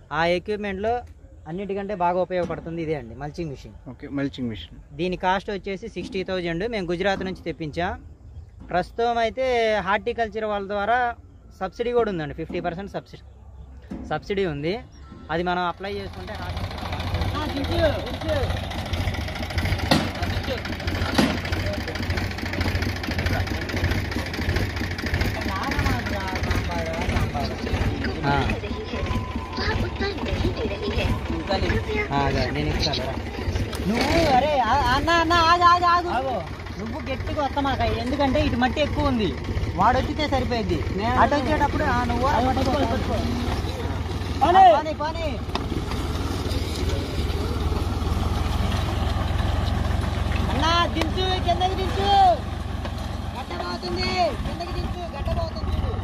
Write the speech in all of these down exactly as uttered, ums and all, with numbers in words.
ఆ ఎక్విప్మెంట్లో అన్నిటికంటే బాగా ఉపయోగపడుతుంది ఇదే అండి mulching machine. Okay, mulching machine. దీని కాస్ట్ వచ్చేసి సిక్స్టీ థౌజండ్. మేము గుజరాత్ నుంచి తెప్పించాం. ప్రస్తుతం అయితే హార్టికల్చర్ వాళ్ళ ద్వారా సబ్సిడీ కూడా ఉందండి, ఫిఫ్టీ పర్సెంట్ సబ్సిడీ సబ్సిడీ ఉంది. అది మనం అప్లై చేసుకుంటే నేను ఇస్తాను. నువ్వు అరే అన్న అన్న ఆగు ఆగు ఆగు నువ్వు గట్టిగా వస్తామాక, ఎందుకంటే ఇటు మట్టి ఎక్కువ ఉంది. వాడు వచ్చితే సరిపోయింది. అటు వచ్చేటప్పుడు నువ్వు పని అన్నా దించు, కిందకి దించు, గడ్డబోతుంది, కిందకి దించు, గడ్డబోతుంది.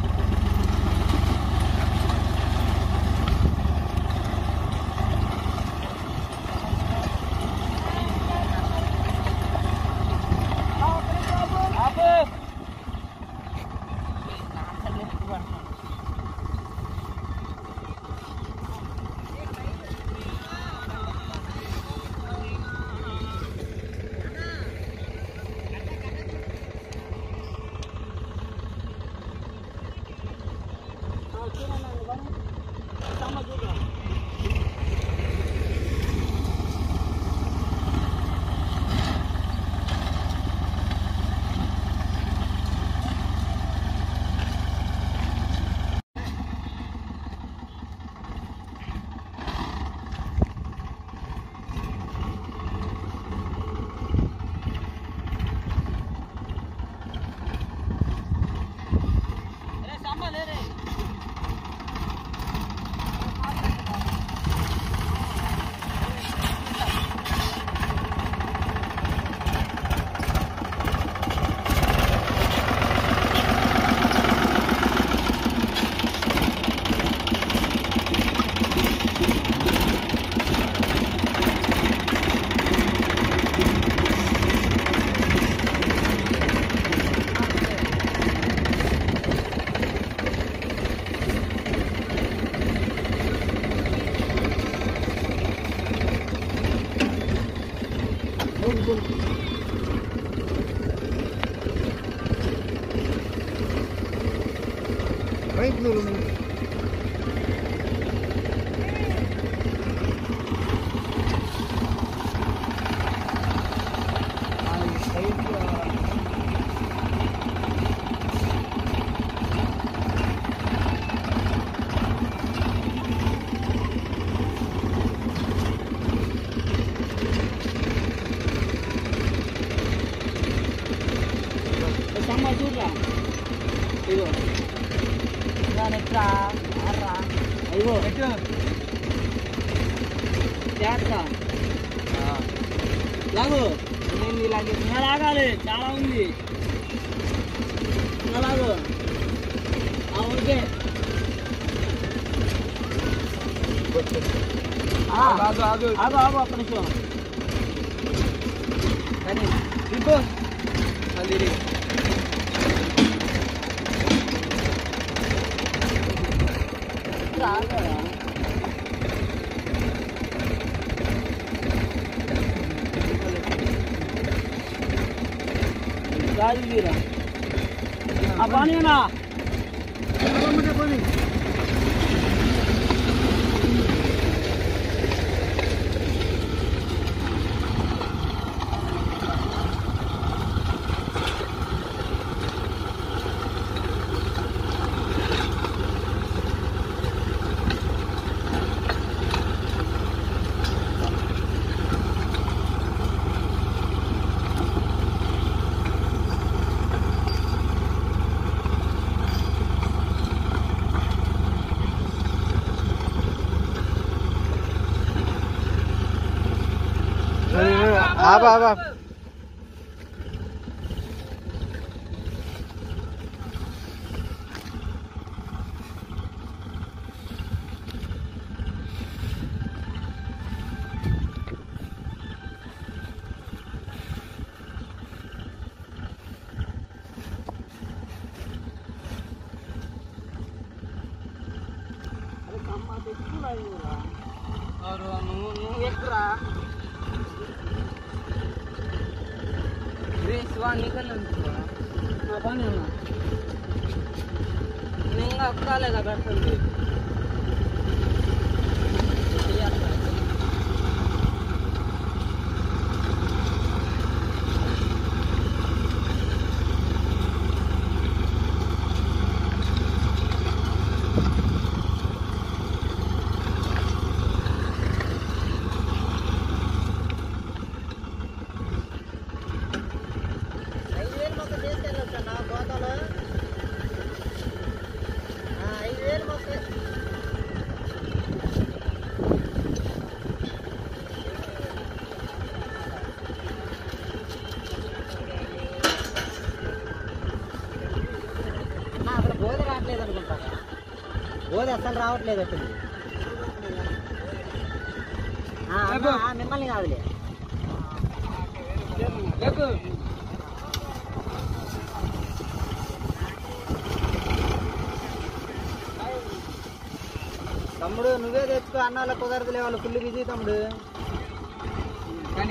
Baik dulu nih. Sama juga. Itu. Netra, arah. Ayo. Itu. Siapa? Ah. Lagu. Ini lagi. Nggak చాలా ఉంది. Lagu. Oke. Ah, agu agu. Agu agu apa nih? Tadi. Ibu. Sendiri. Gajilah. Apa ni na? Apa macam apa ni? Apa apa? Ada kamar itu lah. నువ్వు ఎక్కురా నీకన్నా నా పని ఉన్నా నేను అక్కలేదా పెడుతుంది బోధ రావట్లేదు అనుకుంటా బోధ అసలు రావట్లేదు అసలు మిమ్మల్ని కాదులే తమ్ముడు నువ్వే తెచ్చుకో అన్న వాళ్ళ కుదరదులే వాళ్ళు ఫుల్ బిజీ తమ్ముడు కానీ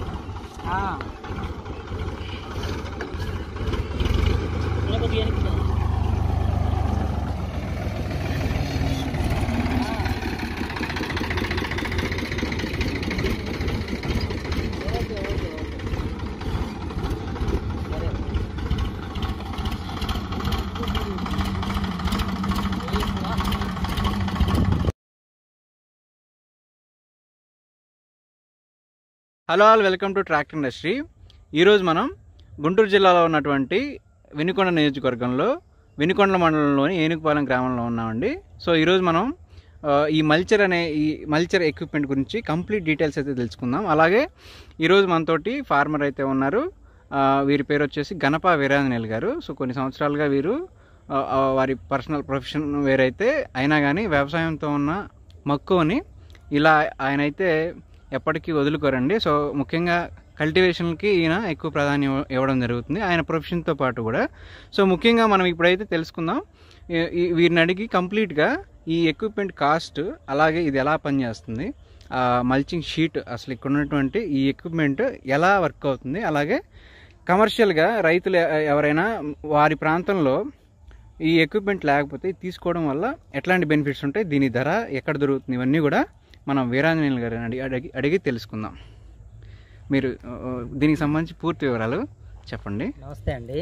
hello all, welcome to tractor industry. ఈరోజు మనం గుంటూరు జిల్లాలో ఉన్నటువంటి వినుకొండ నియోజకవర్గంలో వినుకొండ మండలంలోని ఏనుగుపాలెం గ్రామంలో ఉన్నామండి. సో ఈరోజు మనం ఈ మల్చర్ అనే ఈ మల్చర్ ఎక్విప్మెంట్ గురించి కంప్లీట్ డీటెయిల్స్ అయితే తెలుసుకుందాం. అలాగే ఈరోజు మనతోటి ఫార్మర్ అయితే ఉన్నారు. వీరి పేరు వచ్చేసి గణప వీరాంజనేయులు గారు. సో కొన్ని సంవత్సరాలుగా వీరు వారి పర్సనల్ ప్రొఫెషన్ వేరైతే అయినా కానీ వ్యవసాయంతో ఉన్న మక్కువని ఇలా ఆయన అయితే ఎప్పటికీ వదులుకోరండి. సో ముఖ్యంగా కల్టివేషన్కి ఈయన ఎక్కువ ప్రాధాన్యం ఇవ్వడం జరుగుతుంది ఆయన ప్రొఫెషన్తో పాటు కూడా. సో ముఖ్యంగా మనం ఇప్పుడైతే తెలుసుకుందాం వీరిని అడిగి కంప్లీట్గా ఈ ఎక్విప్మెంట్ కాస్ట్, అలాగే ఇది ఎలా పనిచేస్తుంది, మల్చింగ్ షీట్, అసలు ఇక్కడ ఉన్నటువంటి ఈ ఎక్విప్మెంట్ ఎలా వర్క్ అవుతుంది, అలాగే కమర్షియల్గా రైతులు ఎవరైనా వారి ప్రాంతంలో ఈ ఎక్విప్మెంట్ లేకపోతే తీసుకోవడం వల్ల ఎట్లాంటి బెనిఫిట్స్ ఉంటాయి, దీని ధర ఎక్కడ దొరుకుతుంది, ఇవన్నీ కూడా మనం వీరాంజనేయులు గారిని అడిగి అడిగి అడిగి తెలుసుకుందాం. మీరు దీనికి సంబంధించి పూర్తి వివరాలు చెప్పండి. నమస్తే అండి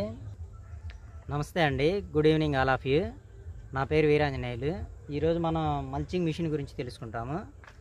నమస్తే అండి good evening all of you. నా పేరు వీరాంజనేయులు. ఈరోజు మనం మల్చింగ్ మిషన్ గురించి తెలుసుకుంటాము.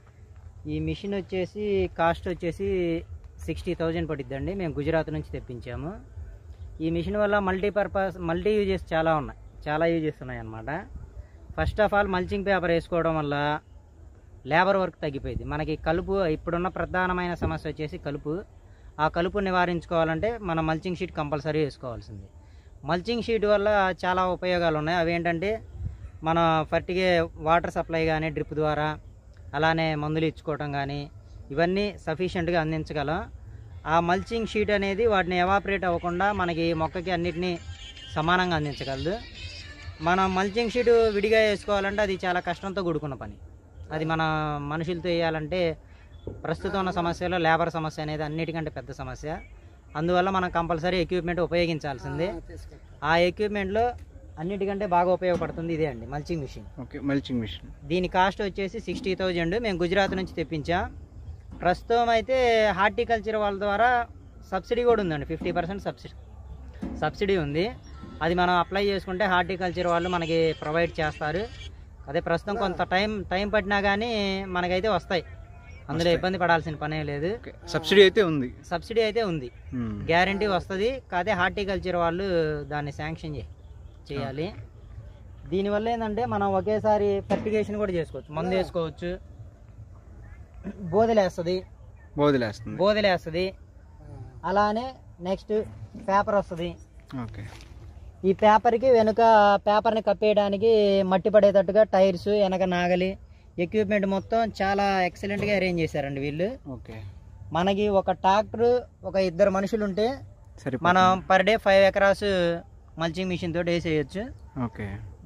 ఈ మిషన్ వచ్చేసి కాస్ట్ వచ్చేసి సిక్స్టీ థౌజండ్ పడుద్దండి. మేము గుజరాత్ నుంచి తెప్పించాము. ఈ మిషన్ వల్ల మల్టీపర్పస్ మల్టీ యూజెస్ చాలా ఉన్నాయి చాలా యూజెస్ ఉన్నాయి అన్నమాట. First of all mulching paper వేసుకోవడం వల్ల లేబర్ వర్క్ తగ్గిపోయింది. మనకి కలుపు ఇప్పుడున్న ప్రధానమైన సమస్య వచ్చేసి కలుపు. ఆ కలుపు నివారించుకోవాలంటే మనం మల్చింగ్ షీట్ కంపల్సరీ వేసుకోవాల్సింది. మల్చింగ్ షీట్ వల్ల చాలా ఉపయోగాలు ఉన్నాయి. అవి ఏంటంటే మన ఫర్టిగే వాటర్ సప్లై కానీ డ్రిప్ ద్వారా, అలానే మందులు ఇచ్చుకోవటం కానీ ఇవన్నీ సఫిషియెంట్గా అందించగలం. ఆ మల్చింగ్ షీట్ అనేది వాటిని ఎవాపరేట్ అవ్వకుండా మనకి మొక్కకి అన్నిటినీ సమానంగా అందించగలదు. మనం మల్చింగ్ షీట్ విడిగా వేసుకోవాలంటే అది చాలా కష్టంతో కూడుకున్న పని. అది మన మనుషులతో వేయాలంటే ప్రస్తుతం ఉన్న సమస్యలో లేబర్ సమస్య అనేది అన్నిటికంటే పెద్ద సమస్య. అందువల్ల మనం కంపల్సరీ ఎక్విప్మెంట్ ఉపయోగించాల్సిందే. ఆ ఎక్విప్మెంట్లో అన్నిటికంటే బాగా ఉపయోగపడుతుంది ఇదే అండి mulching machine. Okay, mulching machine. దీని కాస్ట్ వచ్చేసి సిక్స్టీ థౌజండ్ మేము గుజరాత్ నుంచి తెప్పించాం. ప్రస్తుతం అయితే హార్టికల్చర్ వాళ్ళ ద్వారా సబ్సిడీ కూడా ఉందండి. ఫిఫ్టీ పర్సెంట్ సబ్సిడీ సబ్సిడీ ఉంది. అది మనం అప్లై చేసుకుంటే హార్టికల్చర్ వాళ్ళు మనకి ప్రొవైడ్ చేస్తారు. అదే ప్రస్తుతం కొంత టైం టైం పట్టినా కానీ మనకైతే వస్తాయి. అందులో ఇబ్బంది పడాల్సిన పనే లేదు. సబ్సిడీ అయితే ఉంది సబ్సిడీ అయితే ఉంది గ్యారంటీ వస్తుంది. కాదే హార్టికల్చర్ వాళ్ళు దాన్ని శాంక్షన్ చేయాలి. దీనివల్ల ఏంటంటే మనం ఒకేసారి ఫర్టిగేషన్ కూడా చేసుకోవచ్చు, మందు వేసుకోవచ్చు, బోదెలేస్తుంది బోదెలేస్తుంది బోదెలేస్తుంది అలానే నెక్స్ట్ పేపర్ వస్తుంది. ఓకే, ఈ పేపర్కి వెనుక పేపర్ని కప్పేయడానికి మట్టి పడేటట్టుగా టైర్స్, వెనక నాగలి, ఎక్విప్మెంట్ మొత్తం చాలా ఎక్సలెంట్గా అరేంజ్ చేశారండి వీళ్ళు. ఓకే, మనకి ఒక ట్రాక్టర్ ఒక ఇద్దరు మనుషులు ఉంటే మనం per day five acres mulching machine తోటి వేసేయచ్చు. ఓకే,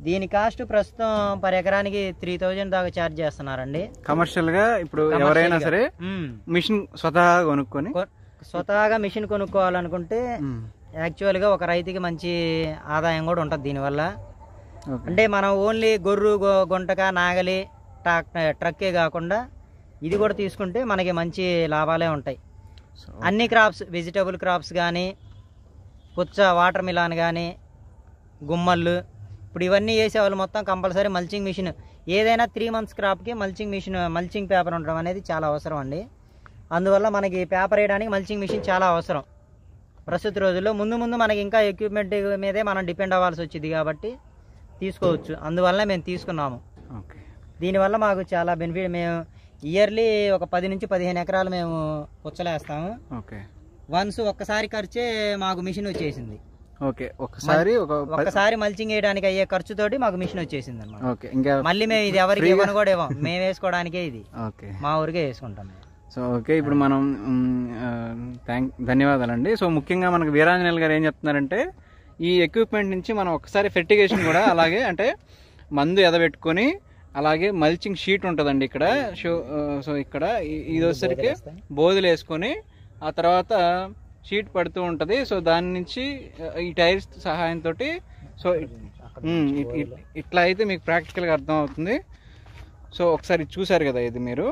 దీని కాస్ట్ ప్రస్తుతం పర్ ఎకరానికి త్రీ థౌజండ్ దాకా ఛార్జ్ చేస్తున్నారండి. కమర్షియల్ గా ఇప్పుడు ఎవరైనా సరే మిషన్ స్వతహాగా కొనుక్కొని స్వతహాగా మిషన్ కొనుక్కోవాలనుకుంటే యాక్చువల్గా ఒక రైతుకి మంచి ఆదాయం కూడా ఉంటుంది దీనివల్ల. అంటే మనం ఓన్లీ గొర్రు గుంటక నాగలి ట్రాక్ ట్రక్కే కాకుండా ఇది కూడా తీసుకుంటే మనకి మంచి లాభాలే ఉంటాయి. అన్ని క్రాప్స్, వెజిటబుల్ క్రాప్స్ కానీ, పుచ్చ, వాటర్ మిలాన్ కానీ, గుమ్మళ్ళు, ఇప్పుడు ఇవన్నీ వేసేవాళ్ళు మొత్తం కంపల్సరీ మల్చింగ్ మిషన్, ఏదైనా త్రీ మంత్స్ క్రాప్కి మల్చింగ్ మిషన్, మల్చింగ్ పేపర్ ఉండడం అనేది చాలా అవసరం అండి. అందువల్ల మనకి పేపర్ వేయడానికి మల్చింగ్ మిషన్ చాలా అవసరం ప్రస్తుత రోజుల్లో. ముందు ముందు మనకి ఇంకా ఎక్విప్మెంట్ మీదే మనం డిపెండ్ అవ్వాల్సి వచ్చింది కాబట్టి తీసుకోవచ్చు. అందువల్ల మేము తీసుకున్నాము. దీనివల్ల మాకు చాలా బెనిఫిట్. మేము ఇయర్లీ ఒక పది నుంచి పదిహేను ఎకరాలు మేము పుచ్చలేస్తాము. వన్స్ ఒక్కసారి ఖర్చే మాకు మిషన్ వచ్చేసింది. ఓకే, ఒకసారి ఒక్కసారి మల్చింగ్ వేయడానికి అయ్యే ఖర్చుతోటి మాకు మిషన్ వచ్చేసింది అనమాట. మళ్ళీ మేము ఇది ఎవరికి ఇవ్వను కూడా ఇవ్వం, మేము వేసుకోవడానికే ఇది మా ఊరికే వేసుకుంటాం. సో ఓకే, ఇప్పుడు మనం థ్యాంక్ ధన్యవాదాలండి. సో ముఖ్యంగా మనకు వీరాంజనేయులు గారు ఏం చెప్తున్నారంటే, ఈ ఎక్విప్మెంట్ నుంచి మనం ఒకసారి ఫెర్టిగేషన్ కూడా అలాగే అంటే మందు ఎదబెట్టుకొని అలాగే మల్చింగ్ షీట్ ఉంటుందండి ఇక్కడ. సో ఇక్కడ ఇది వచ్చేసరికి బోధులు వేసుకొని ఆ తర్వాత షీట్ పడుతూ ఉంటుంది. సో దాని నుంచి ఈ టైర్స్ సహాయంతో సో ఇట్లా అయితే మీకు ప్రాక్టికల్గా అర్థం అవుతుంది. సో ఒకసారి చూసారు కదా ఇది మీరు.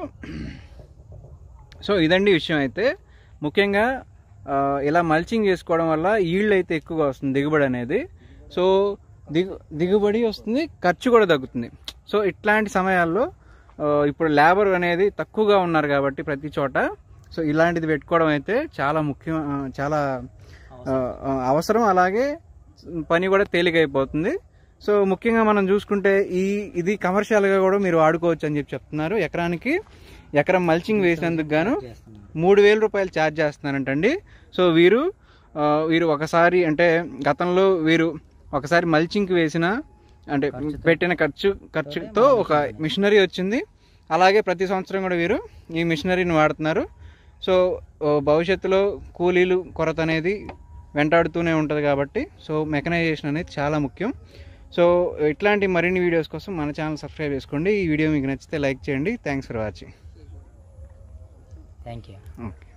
సో ఇదండి విషయం. అయితే ముఖ్యంగా ఇలా మల్చింగ్ చేసుకోవడం వల్ల ఈల్డ్ అయితే ఎక్కువగా వస్తుంది, దిగుబడి అనేది. సో దిగు దిగుబడి వస్తుంది, ఖర్చు కూడా తగ్గుతుంది. సో ఇట్లాంటి సమయాల్లో ఇప్పుడు లేబర్ అనేది తక్కువగా ఉన్నారు కాబట్టి ప్రతి చోట సో ఇలాంటిది పెట్టుకోవడం అయితే చాలా ముఖ్యం, చాలా అవసరం. అలాగే పని కూడా తేలికైపోతుంది. సో ముఖ్యంగా మనం చూసుకుంటే ఈ ఇది కమర్షియల్గా కూడా మీరు వాడుకోవచ్చు అని చెప్పి చెప్తున్నారు. ఎకరానికి ఎకరం మల్చింగ్ వేసినందుకు గాను మూడు వేల రూపాయలు ఛార్జ్ చేస్తున్నారంటండి. సో వీరు వీరు ఒకసారి అంటే గతంలో వీరు ఒకసారి మల్చింగ్కి వేసిన అంటే పెట్టిన ఖర్చు ఖర్చుతో ఒక మిషనరీ వచ్చింది. అలాగే ప్రతి సంవత్సరం కూడా వీరు ఈ మిషనరీని వాడుతున్నారు. సో భవిష్యత్తులో కూలీలు కొరత అనేది వెంటాడుతూనే ఉంటుంది కాబట్టి సో మెకనైజేషన్ అనేది చాలా ముఖ్యం. సో ఇట్లాంటి మరిన్ని వీడియోస్ కోసం మన ఛానల్ సబ్స్క్రైబ్ చేసుకోండి. ఈ వీడియో మీకు నచ్చితే లైక్ చేయండి. Thanks for watching. Thank you. Okay.